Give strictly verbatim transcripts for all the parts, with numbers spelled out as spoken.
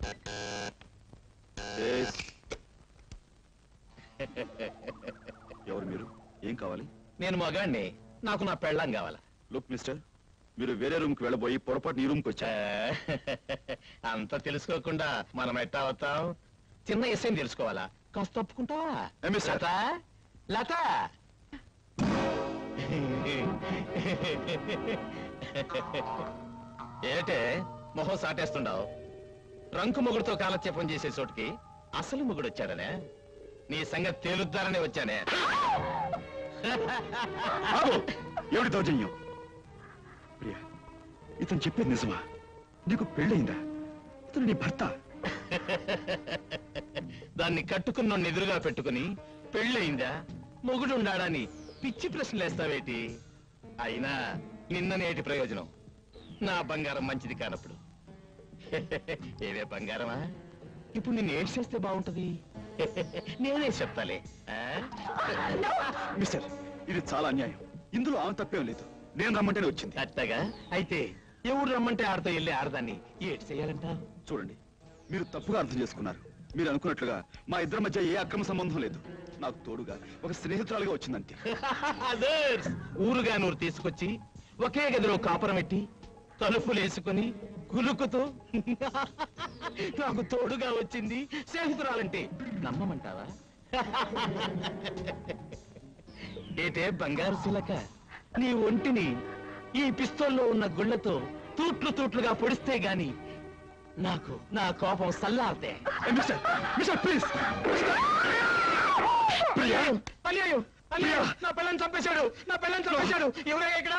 ఎవరు మీరు? ఏం కావాలి? నేను మగాణ్ణి, నాకు నా పెళ్ళాం కావాలా. లుక్ మిస్టర్, మీరు వేరే రూమ్ కి వెళ్ళబోయి పొరపాటు ఈ రూమ్ కి వచ్చా. అంత తెలుసుకోకుండా మనం ఎట్టా అవుతాం? చిన్న విషయం తెలుసుకోవాలా? కాస్త తప్పుకుంటావా? లత లత ఏటే మొహం సాటేస్తుండవు? రంకు మొగుడుతో కాలక్షేపం చేసే చోటుకి అసలు మొగుడు వచ్చాడనే? నీ సంగతి తేలుద్దారనే వచ్చానే. ఎవడి దౌర్జన్యం? ప్రియా, ఇతను చెప్పేది నిజమా? నీకు పెళ్ళయిందా? ఇతను నీ భర్త? దాన్ని కట్టుకున్న ఎదురుగా పెట్టుకుని పెళ్ళయిందా మొగుడు ఉండాడని పిచ్చి ప్రశ్నలు వేస్తావేటి? అయినా నిన్న నేటి ప్రయోజనం నా బంగారం మంచిది కానప్పుడు. ఏవే బంగారమా, ఇప్పుడు నిన్ను ఏడ్ చేస్తే బాగుంటది. నేనే చెప్తాలే. మిస్టర్, ఇది చాలా అన్యాయం. ఇందులో ఆమె తప్పేం లేదు. నేను రమ్మంటేనే వచ్చింది. అట్టగా అయితే ఎవడు రమ్మంటే ఆడతో వెళ్ళి ఆడదాన్ని ఏడ్ చేయాలంట? చూడండి, మీరు తప్పుగా అర్థం చేసుకున్నారు. మీరు అనుకున్నట్లుగా మా ఇద్దరి మధ్య ఏ అక్రమ సంబంధం లేదు. నాకు తోడుగా ఒక స్నేహితురాలుగా వచ్చిందంతే. ఊరుగా నూరు తీసుకొచ్చి ఒకే గదిలో కాపురం పెట్టి తలుపులు వేసుకుని కులుకుతూ నాకు తోడుగా వచ్చింది స్నేహితురాలంటే నమ్మమంటావా? ఏటే బంగారు శిలక, నీ ఒంటిని ఈ పిస్తోల్లో ఉన్న గుళ్లతో తూట్లు తూట్లుగా పొడిస్తే గాని నాకు నా కోపం సల్లార్తే. అన్యాయం, అన్యాయం! నా పిల్లని చంపేశాడు, నా పిల్లని చంపేశాడు. ఎవరైనా ఇక్కడ?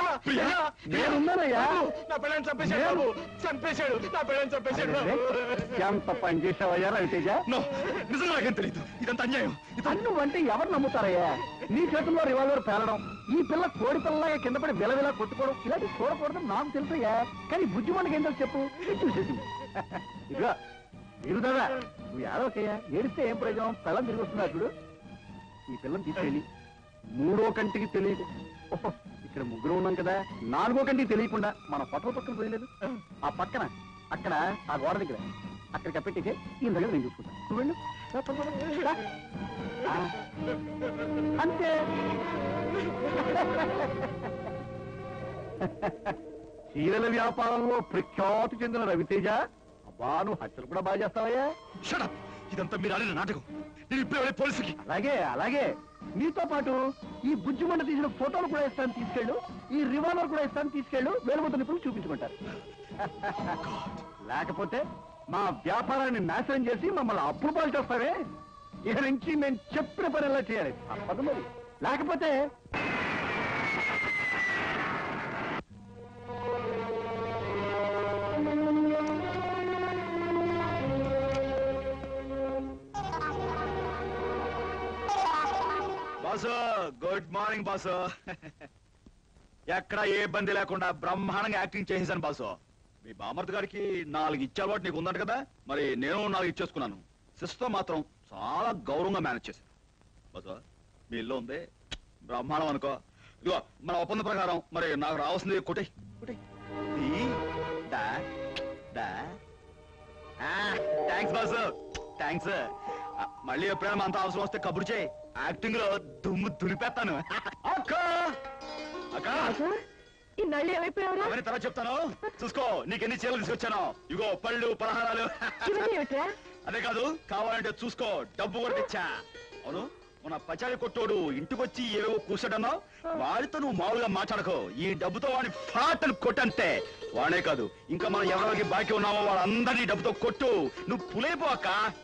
నా పిల్లని చంపేశాడు, చంపేశాడు, నా పిల్లని చంపేశాడు. ఎంత పని చేసావయ్యా రవితేజ? నిజంగా నాకేం తెలియదు. ఇదంతా అన్యాయం. అన్ను అంటే ఎవరు నమ్ముతారయ్యా? నీ చేతుల్లో రివాల్వర్ పేలడం, ఈ పిల్ల కోడి పిల్లలాగా కింద పడి విలవిలా కొట్టుకోవడం, ఇలాంటి చూడకూడదు నాకు తెలుసయ్యా. కానీ బుజ్జి మనకి ఏం తెలుసు చెప్పు? ఇదిగా మీరు కదా, నువ్వు ఏడవకయ్యా. ఏడిస్తే ఏం ప్రయోజనం? పిల్లని తిరిగి వస్తున్నా చూడు. ఈ పిల్లని తీసుకెళ్ళి మూడో కంటికి తెలియదు, ఇక్కడ ముగ్గురు ఉన్నాం కదా, నాలుగో కంటికి తెలియకుండా మన పట్టణ పక్కన పోయలేదు, ఆ పక్కన అక్కడ ఆ గోడ దగ్గర అక్కడ కప్పెట్టితే ఈ దగ్గర నేను చూసుకుంటాను. చూడండి అంతే. చీరల వ్యాపారంలో ప్రఖ్యాతి చెందిన రవితేజ, అబ్బా నువ్వు హత్యలు కూడా బాగా చేస్తావయ్యా. ఇదంతా మీరు ఆడిన నాటకం. నేను ఇప్పుడే పోలీసుకి. అలాగే అలాగే నీతో పాటు ఈ బుజ్జిమండ తీసిన ఫోటోలు కూడా ఇస్తాను తీసుకెళ్ళు, ఈ రివాల్వర్ కూడా ఇస్తాను తీసుకెళ్ళు. వేలుముద్ర నిపుణులు చూపించుకుంటారు. లేకపోతే మా వ్యాపారాన్ని నాశనం చేసి మమ్మల్ని అప్పులు పాలు చేస్తావే. ఇక నుంచి నేను చెప్పిన పని ఎలా చేయాలి తప్పదు మరి. లేకపోతే బాసు, గుడ్ మార్నింగ్ బాసు. ఎక్కడ ఏ ఇబ్బంది లేకుండా బ్రహ్మాండంగా యాక్టింగ్ చేసేసాను బాసు. మీ బామర్ది గారికి నాలుగు ఇచ్చే అలవాటు నీకు ఉందంట కదా, మరి నేను నాలుగు ఇచ్చేసుకున్నాను. సిస్టర్ మాత్రం చాలా గౌరవంగా మేనేజ్ చేశాను బాసు. మీ ఇల్లు ఉంది బ్రహ్మాండం అనుకో. ఇదిగో మన ఒప్పంద ప్రకారం మరి నాకు రావాల్సింది కొట్టే థ్యాంక్స్ బాసు, థ్యాంక్స్. మళ్ళీ ఎప్పుడైనా అంత అవసరం వస్తే కబురు చేయి. యాక్టింగ్ లో దుమ్ము దులిపేస్తాను. అక్క అక్క ఇన్నాళ్ళు ఏమైపోయావురా? అవన్నీ తర్వాత చెప్తాను, చూసుకో. నీకెన్ని చీరలు తీసుకొచ్చాను. ఇగో పళ్ళు పలహారాలు. అదే కాదు, కావాలంటే చూసుకో, డబ్బు కూడా తెచ్చా. అవును, మన పచారి కొట్టోడు ఇంటికొచ్చి ఏవో కూర్చోడన్నావు, వాడితో నువ్వు మామూలుగా మాట్లాడకో. ఈ డబ్బుతో వాడిని ఫాటలు కొట్టంతే. వాడే కాదు, ఇంకా మనం ఎవరికి బాకీ ఉన్నామో వాళ్ళందరినీ డబ్బుతో కొట్టు. నువ్వు పులైపో అక్క.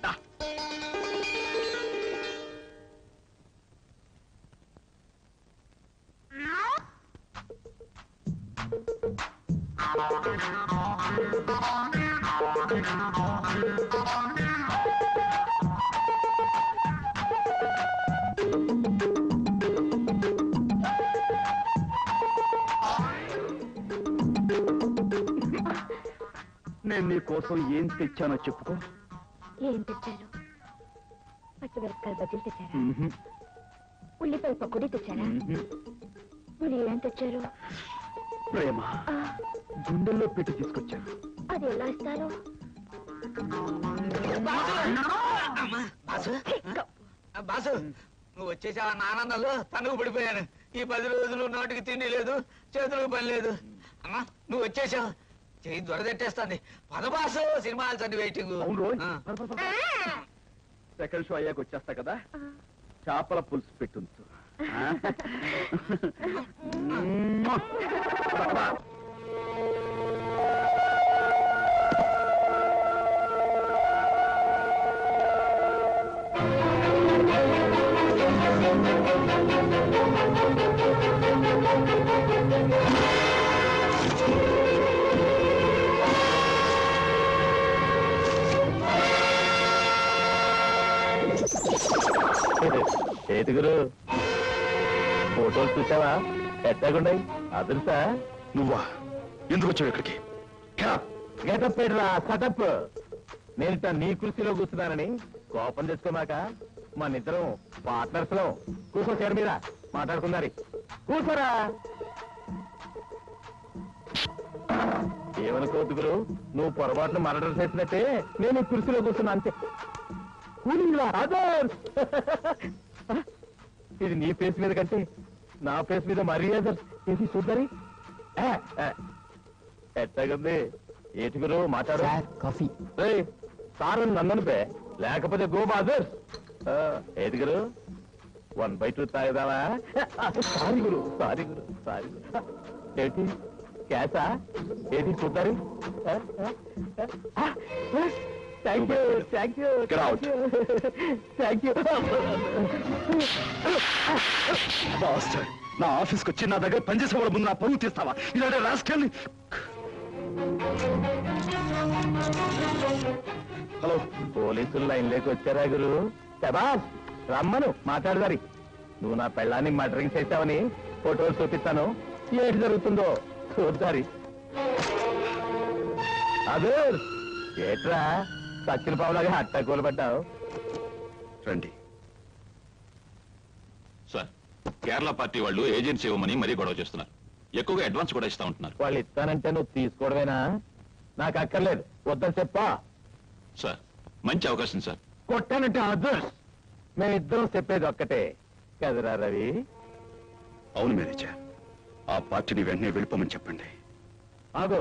నేను నీ కోసం ఏం తెచ్చానో చెప్పుకో. ఏం తెచ్చారు? పచ్చిమిరపకాయ బజ్జీలు తెచ్చారా? ఉల్లిపాయ పకోడీ తెచ్చారా? మరి ఏం తెచ్చారు? ప్రేమ గుండెల్లో పెట్టి తీసుకొచ్చాను. అది ఎలా ఇస్తారు? బాసు నువ్వు వచ్చేసావా ఆనందంలో తనుగు పడిపోయాను. ఈ పది రోజులు నోటికి తిండి లేదు, చేతులకు పని లేదు. అమ్మా నువ్వు వచ్చేసావు, చేయి దొరదెట్టేస్తుంది. పద బాసు, సినిమాలు చదివి వెయిటింగ్. సెకండ్ షో అయ్యాక వచ్చేస్తా కదా, చేపల పులుసు పెట్టుంచు. ఏదుగురు ఫోటోలు చూసావా? ఎట్టాగుండాయి? అదురుసా? నువ్వా? ఎందుకు వచ్చావు ఇక్కడికి? గెటప్ పెడరా సటప్. నేను నీ కుర్చీలో కూర్చున్నానని కోపం తెచ్చుకోమాక. మన ఇద్దరం పార్ట్నర్స్ లో కూర్చో, చీర మీద మాట్లాడుకున్నారి. కూర్చోరా. ఏమనుకోద్దుగురు, నువ్వు పొరపాటును మర్డర్ చేసినట్టే నేను ఈ కుర్చీలో కూర్చున్నా అంతే. ఇది నీ ఫేస్ మీద కంటే నా ఫేస్ మీద మరీ ఇది చూద్దరి. ఎట్టగుంది? ఏటుగురు మాట్లాడు. కాఫీ సార్ నన్ను పే, లేకపోతే గో బాజర్. ఏటుగురు వన్ బై టూ తాగుదావా? సారీ గురు, సారీ గురు, సారీ గురు. ఏంటి క్యాసా? ఏంటి చూద్దరి? Thank you, thank you, thank you. నా ఆఫీస్కి వచ్చి నా దగ్గర పనిచేసే వాళ్ళ ముందు నా పరువు తీస్తావా? ఇలాంటి రాసుకెళ్ళి. హలో, పోలీసులు లైన్లోకి వచ్చారా గురు? శబాష్, రమ్మను మాట్లాడదారి. నువ్వు నా పెళ్ళాన్ని మర్డరింగ్ చేశావని ఫోటోలు చూపిస్తాను, ఏంటి జరుగుతుందో చూద్దారి. అదే ఏట్రా సచ్చిన పావులాగా హట్టా కూలబడ్డావు? రండి సార్. కేరళ పార్టీ వాళ్ళు ఏజెన్సీ ఇవ్వమని మరీ గొడవ చేస్తున్నారు. ఎక్కువగా అడ్వాన్స్ కూడా ఇస్తా ఉంటున్నారు. వాళ్ళు ఇస్తానంటే నువ్వు తీసుకోవడమేనా? నాకు అక్కర్లేదు, వద్దని చెప్పా. సార్ మంచి అవకాశం సార్. కొట్టానంటే అదర్స్. మేమిద్దరం చెప్పేది ఒక్కటే కదరా రవి? అవును మేనేజర్, ఆ పార్టీని వెంటనే వెళ్ళిపోమని చెప్పండి. ఆగో,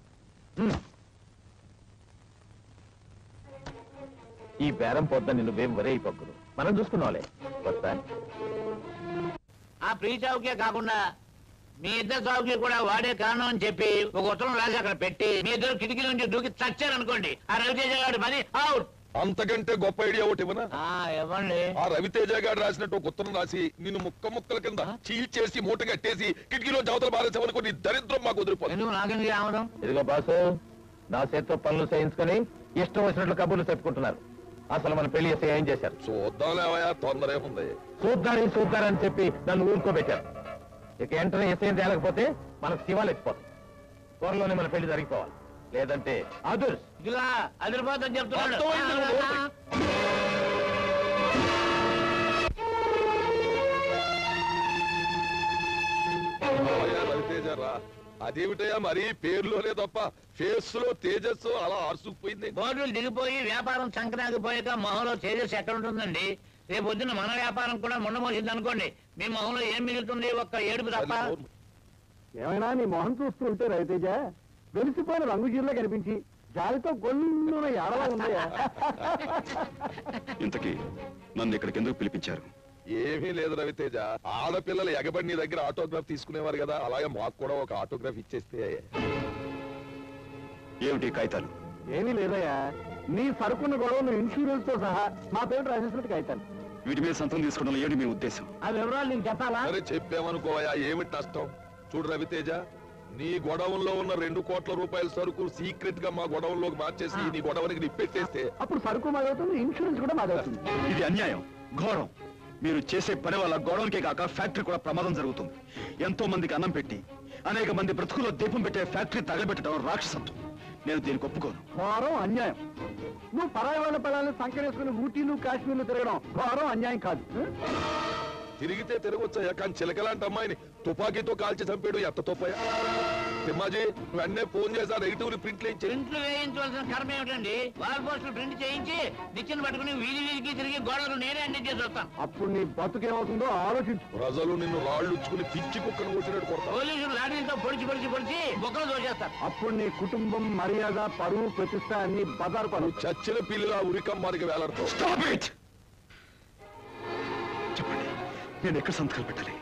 ఈ బేరం పొద్దున్న నువ్వేం వరే అయిపోకుడు, మనం చూసుకున్నావులే. వస్తా. ఆ ప్రీ చౌకే కాకుండా మీ ఇద్దరు చౌకీ కూడా వాడే కారణం అని చెప్పి ఒక ఉత్తరం రాసి అక్కడ పెట్టి మీ ఇద్దరు కిటికీ నుంచి దూకి చచ్చారనుకోండి, ఆ రవితేజ గారి పని అవుట్. అంతకంటే గొప్ప ఐడియా ఒకటి ఇవ్వనా? ఇవ్వండి. ఆ రవితేజ గారు రాసినట్టు ఒక ఉత్తరం రాసి నిన్ను ముక్క ముక్కల కింద చీల్చేసి మూట కట్టేసి కిటికీలో జవతల బారేసామనుకో, నీ దరిద్రం మాకు వదిలిపోతుంది. ఎందుకు నాకెందుకు ఆమదం? ఇదిగో బాసు, నా చేతితో పనులు చేయించుకొని ఇష్టం వచ్చినట్లు కబుర్లు చెప్పుకుంటున్నారు. అసలు మన పెళ్లి చేస్తే ఏం చేశారు? చూద్దాంలేవయా, తొందర ఏముంది? చూద్దారని చూద్దారని చెప్పి నన్ను ఊరుకోబెట్టారు. ఇక వెంటనే ఎస్ఐం తేలకపోతే మనకు శివాలు ఎత్తిపోతాం. త్వరలోనే మన పెళ్లి జరిగిపోవాలి, లేదంటే అదుర్స్. ఇదిగా అదిరిపోతుందని చెప్తున్నాడు. రవితేజ రా. అదేమిటయా మరి పేరులోనే తప్ప ఫేస్ లో తేజస్సు అలా అరుసుకుపోయింది. బోర్డులు దిగిపోయి వ్యాపారం సంక్రాంతిపోయాక మొహంలో తేజస్సు ఎక్కడ ఉంటుందండి? రేపు పొద్దున్న మన వ్యాపారం కూడా ముండమోసింది అనుకోండి, మీ మొహంలో ఏం మిగులుతుంది? ఒక్క ఏడుపు తప్ప. ఏమైనా నీ మొహం చూస్తుంటే రవితేజ వెలిసిపోయిన రంగు జీర్లో కనిపించి జాలితో గొల్లున ఏడలా ఉందయా. ఇంతకీ నన్ను ఇక్కడికి ఎందుకు పిలిపించారు? ఏమీ లేదు రవితేజ, ఆడపిల్లలు ఎగబడి నీ దగ్గర ఆటోగ్రాఫ్ తీసుకునేవారు కదా, అలాగే మాకు కూడా ఒక ఆటోగ్రాఫ్ ఇచ్చేస్తే. ఏమిటి కాగితాలు? ఏమీ లేదయ్యా, నీ సరుకున్న గొడవను ఇన్సూరెన్స్ తో సహా మా పేరు రాసేసినట్టు కాగితాలు. వీటి మీద సంతకం తీసుకోవడం ఏమిటి మీ ఉద్దేశం? ఆ వివరాలు నేను చెప్పాలా? సరే చెప్పామనుకోవయా, ఏమిటి నష్టం? చూడు రవితేజ, నీ గొడవంలో ఉన్న రెండు కోట్ల రూపాయల సరుకు సీక్రెట్ గా మా గొడవంలోకి మార్చేసి నీ గొడవనికి నిప్పెట్టేస్తే అప్పుడు సరుకు మాదవుతుంది, ఇన్సూరెన్స్ కూడా మాదవుతుంది. ఇది అన్యాయం, ఘోరం. మీరు చేసే పని వల్ల గొడవలకే కాక ఫ్యాక్టరీ కూడా ప్రమాదం జరుగుతుంది. ఎంతో మందికి అన్నం పెట్టి అనేక మంది బ్రతుకుల్లో దీపం పెట్టే ఫ్యాక్టరీ తగలబెట్టడం రాక్షసత్వం. నేను దీనికి ఒప్పుకోను. ఘోరం, అన్యాయం. నువ్వు పరాయి వాళ్ళ పిల్లల్ని సంకరేసుకుని ఊటీలు కాశ్మీర్లు తిరగడం ఘోరం, అన్యాయం కాదు. తిరిగితే తిరగొచ్చాయా, కానీ చిలకలాంటి అమ్మాయిని తుపాకీతో కాల్చి చంపాడు ఎంత తోపయా. సింహాజీ వెంటనే ఫోన్ చేసా నెగిటివ్ ప్రింట్లు ఇచ్చి ప్రింట్లు వేయించవలసిన కర్మ ఏమిటండి వాల్ పోస్టులు ప్రింట్ చేయించి నిచ్చెన పట్టుకుని వీధి వీధికి తిరిగి గోడలు నేనే అండి చేసి వస్తాను. అప్పుడు నీ బతుకేమవుతుందో ఆలోచించు. ప్రజలు నిన్ను రాళ్ళు ఉచ్చుకుని పిచ్చి కుక్కను కొట్టినట్టు కొడతారు. పోలీసులు లాఠీలతో పొడిచి పొడిచి పొడిచి బొక్కలు దోచేస్తారు. అప్పుడు నీ కుటుంబం మర్యాద పరువు ప్రతిష్ట అన్ని బజారు పనులు. చచ్చిన పిల్లల ఉరికమ్మారికి వేలాడతావు. Stop it. చెప్పండి, నేను ఎక్కడ సంతకాలు పెట్టాలి?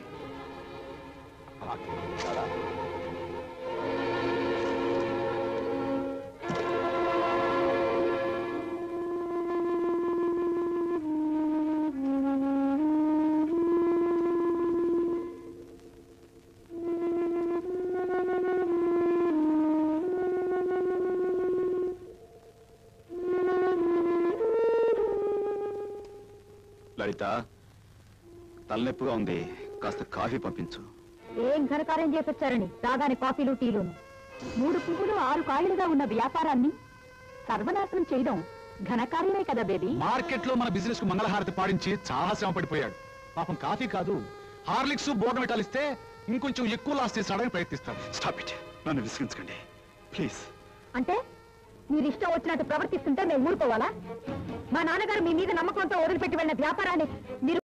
లలిత, తలనొప్పిగా ఉంది, కాస్త కాఫీ పంపించు. ఏం ఘనకార్యం చేసొచ్చారని రాగానే కాఫీలు టీలు. మూడు పువ్వులు ఆరు కాయలుగా ఉన్న వ్యాపారాన్ని సర్వనాశనం చేయడం ఘనకార్యమే కదా బేబీ. మార్కెట్ లో మన బిజినెస్ కు మంగళహారతి పాడించి చాలా శ్రమ పడిపోయాడు. పాపం కాఫీ కాదు హార్లిక్స్ బోర్నవిటాలు ఇస్తే ఇంకొంచెం ఎక్కువ లాస్ చేసాడని ప్రయత్నిస్తాడు. Stop it. నన్ను విసిగించకండి ప్లీజ్. అంటే మీరు ఇష్టం వచ్చినట్టు ప్రవర్తిస్తుంటే మేము ఊరుకోవాలా? మా నాన్నగారు మీ మీద నమ్మకంతో వదిలిపెట్టి వెళ్ళిన వ్యాపారాన్ని మీరు